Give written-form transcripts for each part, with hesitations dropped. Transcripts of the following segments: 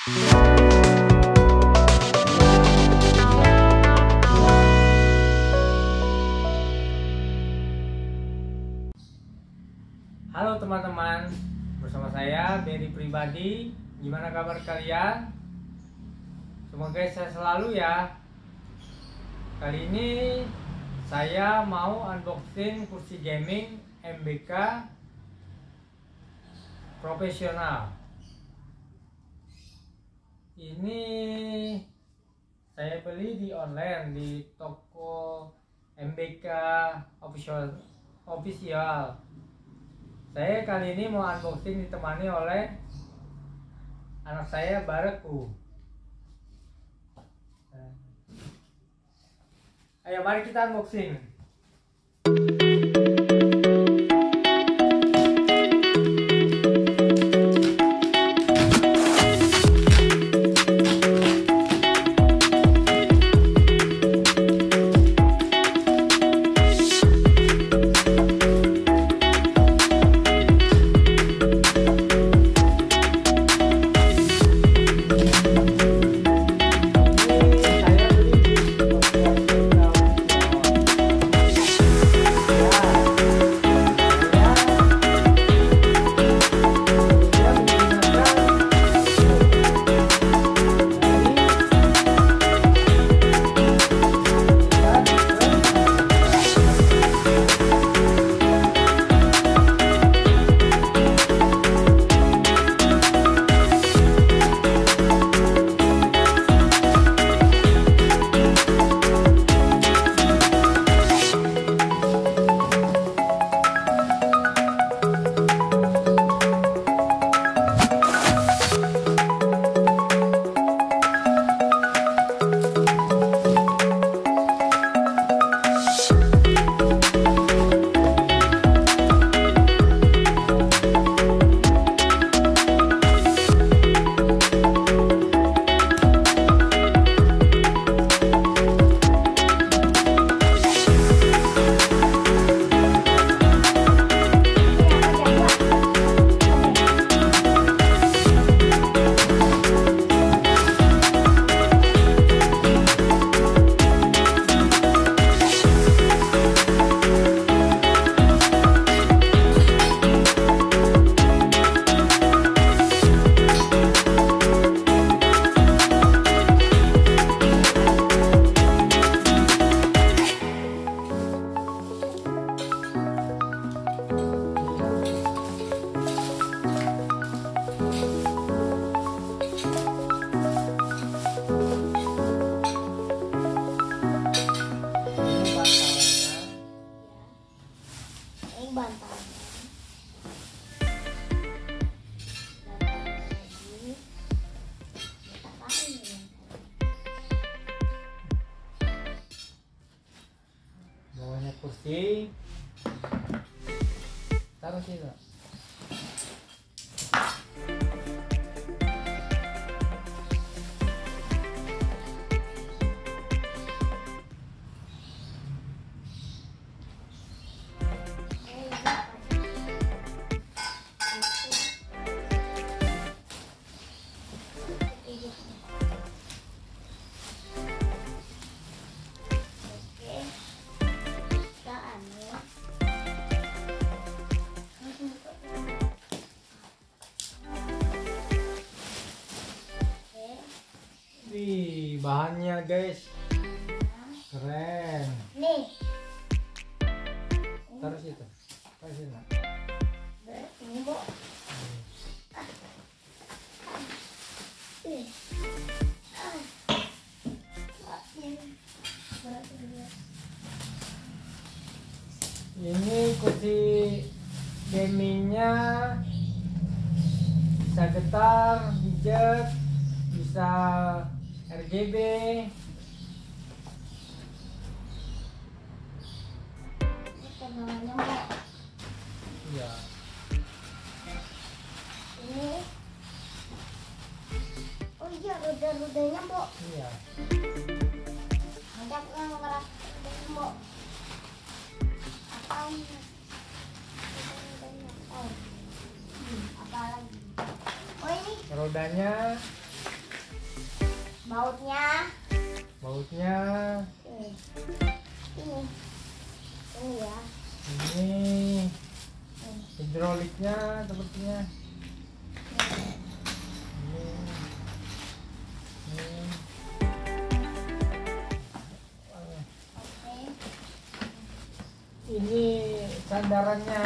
Halo teman-teman, bersama saya Berry Pribadi. Gimana kabar kalian? Semoga sehat selalu ya. Kali ini saya mau unboxing kursi gaming MBK profesional. Ini saya beli di online di toko MBK official. Saya kali ini mau unboxing ditemani oleh anak saya Bareku. Ayo mari kita unboxing. Bawahnya kursi, taruh sini. Wih, bahannya guys, keren. Nih, Taruh situ, taruh situ. ini bu. Ini kursi gamingnya bisa getar, pijat, bisa RGB. Namanya bu. Iya. Ini. Oh iya, roda-rodanya bu. Iya. Nanti aku yang ngeras bu. Apa ini? Apa lagi? Oh ini. Rodanya Bautnya Bautnya ini. Ini ya. ini. Ini. Hidroliknya sepertinya. Ini. Ini. Oke. Ini sandarannya.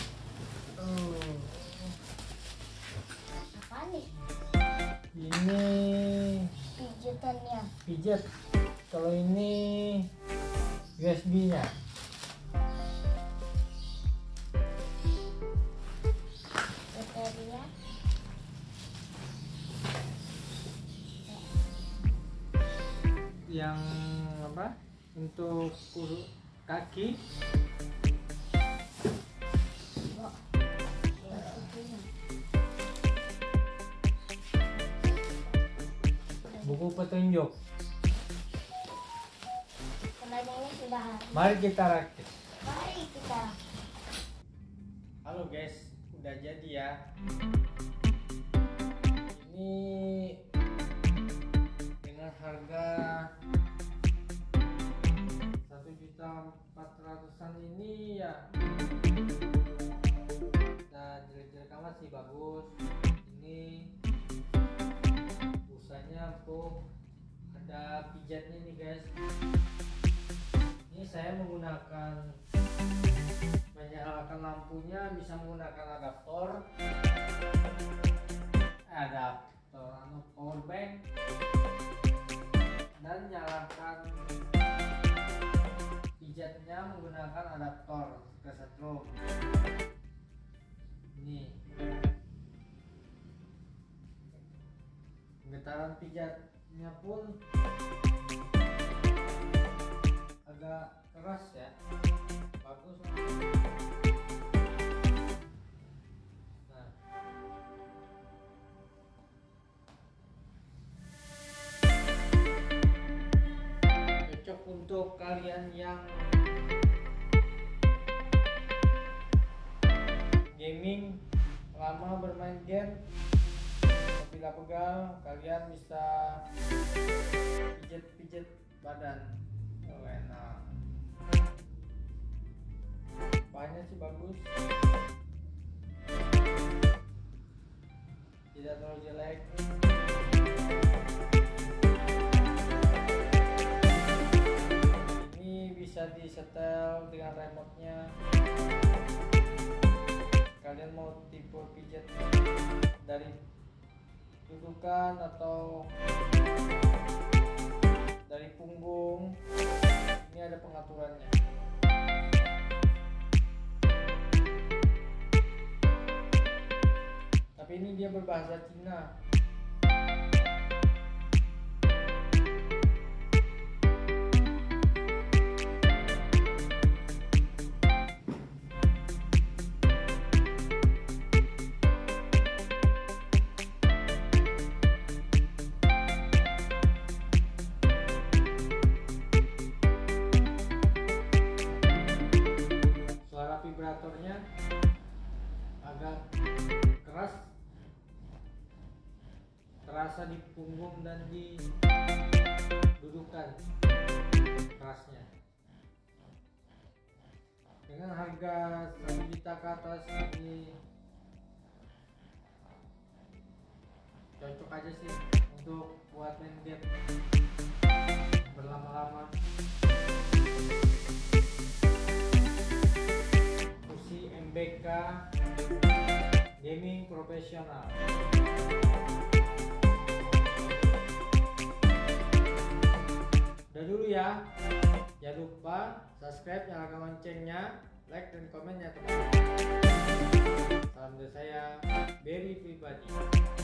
Apa nih? Ini Pijatannya. pijat. Kalau ini USB-nya. Bateria. Yang apa? Untuk kaki. Oh. Baterainya. Buku petunjuk. Selain ini sudah habis. Mari kita rakit. Mari kita. Halo guys, udah jadi ya. Ini dengan harga 1.400.000-an ini ya. Nah, jelek-jelek amat sih, bagus. Ini busanya empuk. Ada pijatnya nih guys. Ini saya menggunakan, menyalakan lampunya bisa menggunakan adaptor power bank, dan nyalakan pijatnya menggunakan adaptor kesetrum. Ini getaran pijatnya pun agak keras ya, bagus lah. Nah, cocok untuk kalian yang gaming, lama bermain game. Apabila pegal, kalian bisa pijat-pijat badan. Oh, enak. Banyak sih, bagus, tidak terlalu jelek. Ini bisa disetel dengan remote-nya. Kalian mau tipe pijat dari dudukan atau dari punggung, ini ada pengaturannya. Tapi ini dia berbahasa Cina. Suara vibratornya agak keras, terasa di punggung dan di dudukan kerasnya. Dengan harga 1 juta ke atas ini cocok aja sih untuk buat main game berlama-lama. Kursi MBK gaming profesional. Udah dulu ya. Jangan lupa subscribe, nyalakan loncengnya, like dan komen ya teman-teman. Salam dari saya, Berry Pribadi.